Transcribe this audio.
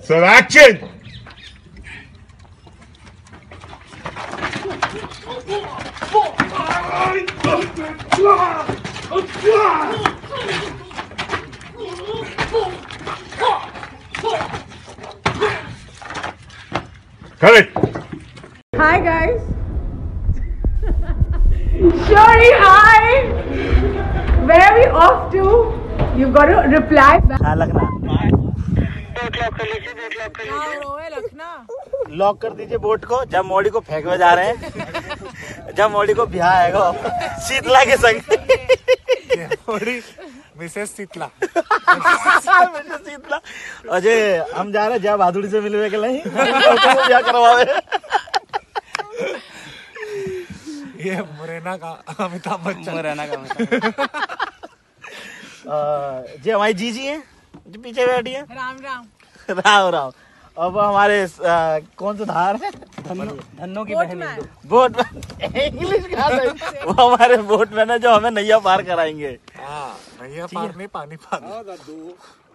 So action. Cut it. Hi guys. Shuri, hi. Where are we off to? You've got to reply back. Lock कर दीजिए boat को। जब मोड़ी को फेंकने जा रहे हैं, जब मोड़ी को ब्याह आएगा शीतला के संग। मोड़ी मिसेस शीतला। मिसेस शीतला। अजय हम जा रहे हैं जब भादुड़ी से मिलने के लिए ब्याह करवावे। ये मुरैना का अमिताभ बच्चन। मुरैना का जी हमारी जीजी हैं जो पीछे बैठी है। राम राम राम राम। अब हमारे कौन सा धार है? धन्नो की बहन है। बोट इंग्लिश का वो हमारे बोट मैन है जो हमें नैया पार कराएंगे। नैया पार नहीं पानी पार।